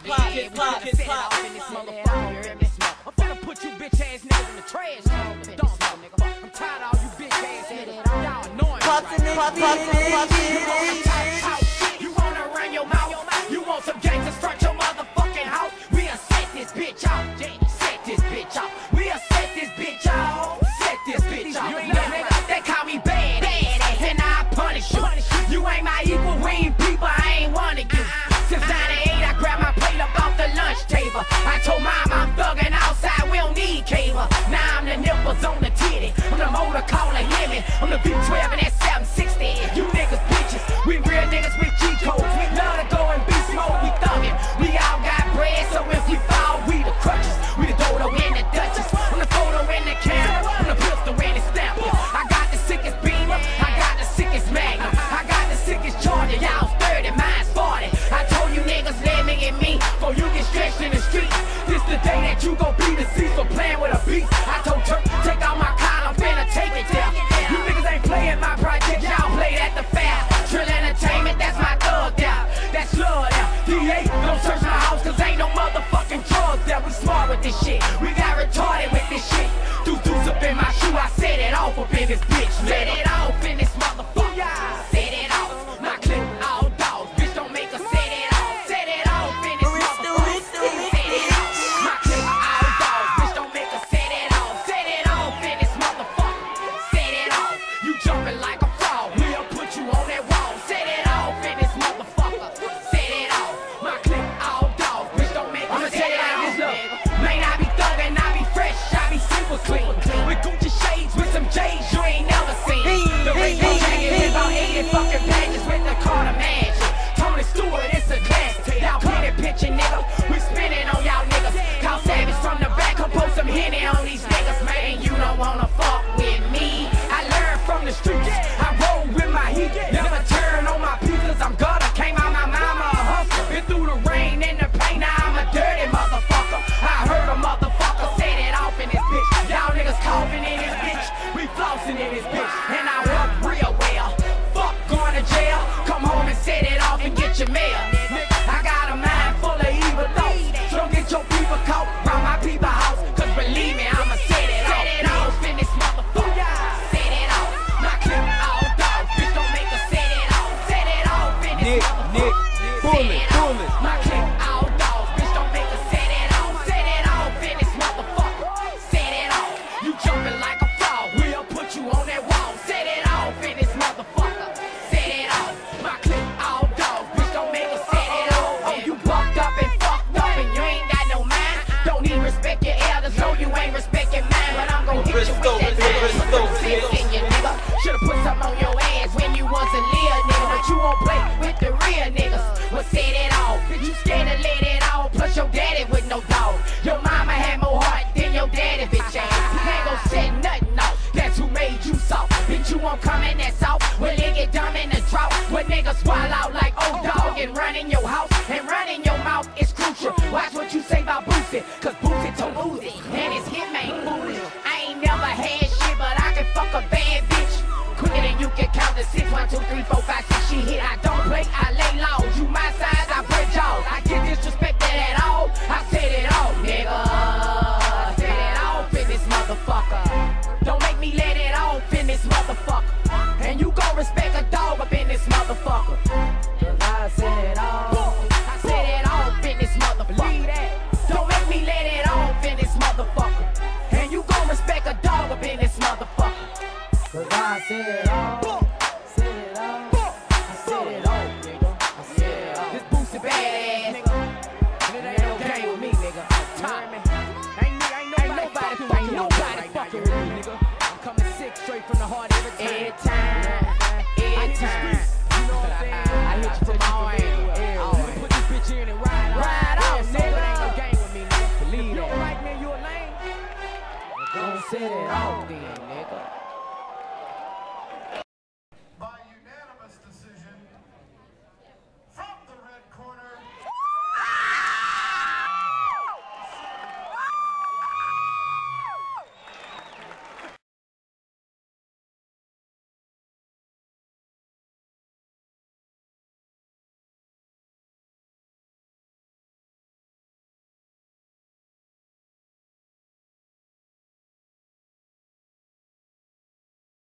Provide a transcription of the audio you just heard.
I'm finna put you bitch ass niggas in the trash. I'm tired of all you bitch ass niggas. Y'all annoying. You wanna run your mouth? You want some gangsters front your motherfucking house? We'll set this bitch out. Set this bitch out. We'll set this bitch out. Set this bitch out. They call me bad ass, and I punish you. You ain't my equal, we ain't people, I ain't one of you. Since 98, I grabbed my plate up off the lunch table. I told mom I'm thugging outside, we don't need cable. Now I'm the nipples on the titty, I'm the motor calling Hemi, I'm the V12 and that 760. You niggas bitches, we real niggas with G codes. We love to go and beast mode, we thuggin'. We all got bread, so if we fall, we the crutches. We the dodo and the duchess, I'm the photo and the camera, I'm the pistol and the stamp. I got the sickest beamer, I got the sickest magnum, I got the sickest charger. Y'all 30, mine's 40. I told you niggas let me get me, before you get stretched in the streets. This the day that you gon' be deceased for playing with a beast. I told Turk, take out my collar, I'm finna take it there. You niggas ain't playing my project, y'all played at the fair. Trill Entertainment, that's my thug there. That's love there. DA, don't search my house, cause ain't no motherfucking drugs there. We smart with this shit, we got retarded with this shit. Deuce up in my shoe, I set it off up in this bitch. Set it off in this motherfucker. Set it off, my clip all dogs. Bitch, don't make us set it off. Set it off in this motherfucker. Set it off, my clip all dogs. Bitch, don't make us set it off. Set it off in this motherfucker. Set it off, you jumping like a frog. We'll put you on that wall. Set it off in this motherfucker. Set it off, my clip all dogs. Bitch, don't make us set it off. Man, I be thuggin', I be fresh, I be super clean. With Gucci shades, with some J's you ain't never seen. The rainbow jacket with about 80 fucking pages with the Carter Magic. Tony Stewart, it's a class. Y'all plenty pitching, nigga. We spinning on y'all niggas. Call Savage from the back, come post some Henny on these niggas. Man, you don't wanna fuck with me. I learned from the streets, I roll with my heat. Never turn on my pieces, I'm gutter. Came out my mama a hustler. Been through the rain and the pain, now I'm a dirty motherfucker. I heard a motherfucker set it off in this bitch. Y'all niggas coughing in this bitch, we flossing in this bitch. And I work real well, fuck going to jail. Come home and set it off and get your mail. I got a mind full of evil thoughts, so don't get your people caught round my people house. Cause believe me, I'ma set it off in this motherfucker. Set it off, my clip all dogs. Bitch, don't make us set it off. Set it off in this motherfucker. Set it off, my clip all dogs. Bitch, don't make us set it off. Set it off in this motherfucker. Set it off, you jumping like a frog. We'll put you on that wall. Set it off in this motherfucker. Set it off, my clip all dogs. Bitch, don't make us set it off. Oh, you bucked up and fucked up and you ain't got no mind. Don't even respect your elders, no you ain't respecting mine. But I'm gon' hit you with that in you, nigga. Should've put something on your ass when you was a little nigga. But you won't play with the real niggas. Well, set it off, bitch, you scared to let it off. Plus your daddy with no dog. Your mama had more heart than your daddy, bitch ass. He ain't gon' set nothing off, that's who made you soft. Bitch, you won't come in that soft, well it get dumb in the drought. When niggas swallow out like old dog and run in your house and run in your mouth is crucial. Watch what you say about Boosie, cause Boosie told Boosie and his hit ain't foolish. I ain't never had shit, but I can fuck a bad bitch quicker than you can count to 6, 1, 2, 3, 4, 5, 6. She hit, I don't play, I lay low. You my side,